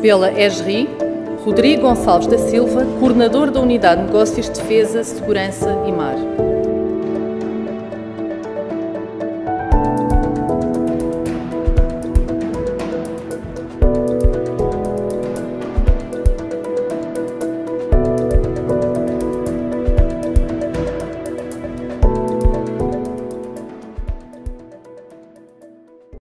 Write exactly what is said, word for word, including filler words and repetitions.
Pela E S R I, Rodrigo Gonçalves da Silva, coordenador da Unidade de Negócios de Defesa, Segurança e Mar.